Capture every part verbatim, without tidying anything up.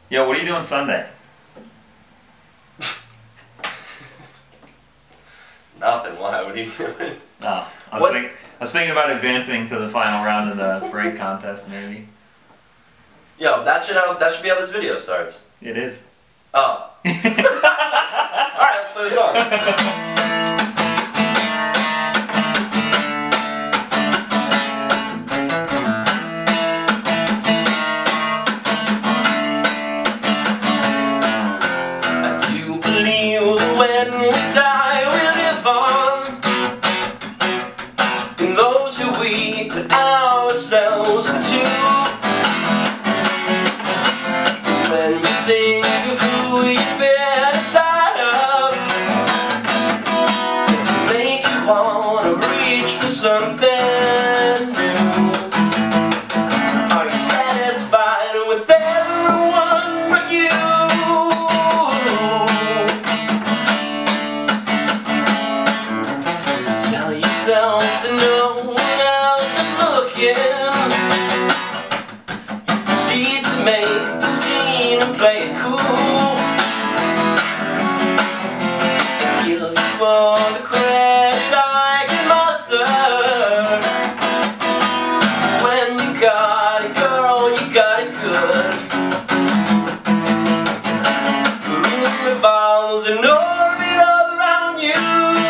Yo, what are you doing Sunday? Nothing. Why? What are you doing? No, I was, think, I was thinking about advancing to the final round of the break contest, maybe. Yo, that should how that should be how this video starts. It is. Oh. Alright, let's play the song. When we die, we live on in those who we put ourselves into. When we think of who we've been inside of, it make you wanna reach for something new. Are you satisfied with everyone but you? That no one else is looking. You need to make the scene and play it cool, and give you all the credit I can muster. When you got it, girl, you got it good. The room revolves in orbit all around you.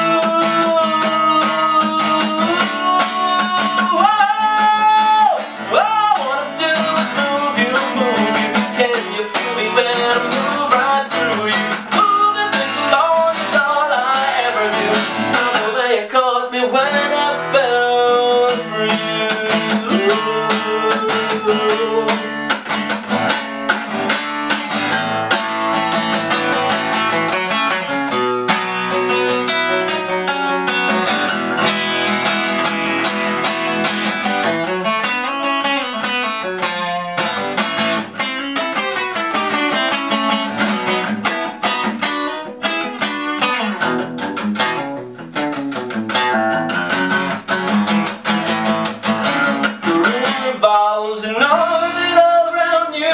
And orbit all around you.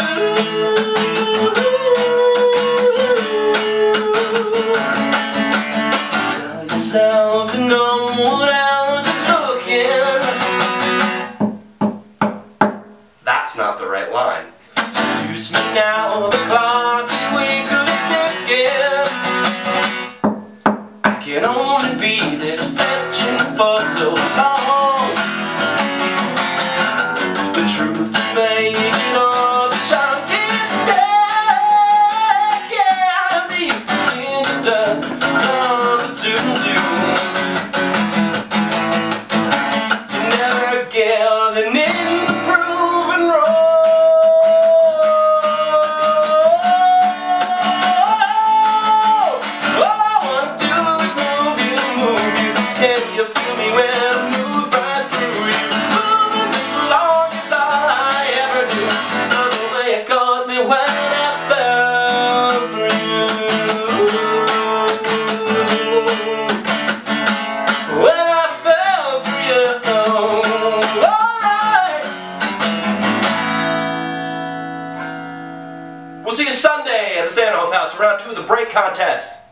Tell yourself that no one else is looking. That's not the right line. Seduce me now, the clock is quickly ticking. I can only be this virgin for so long. Baby, all the time can't stay. Yeah, I see you in the dark, do do. You never giving in the proven role. All I wanna do is move you, move you. Can you feel me when I move right through you? Moving along is all I got me when I fell for you. When I fell for you. Alright. We'll see you Sunday at the Stanhope House for round two of the break contest.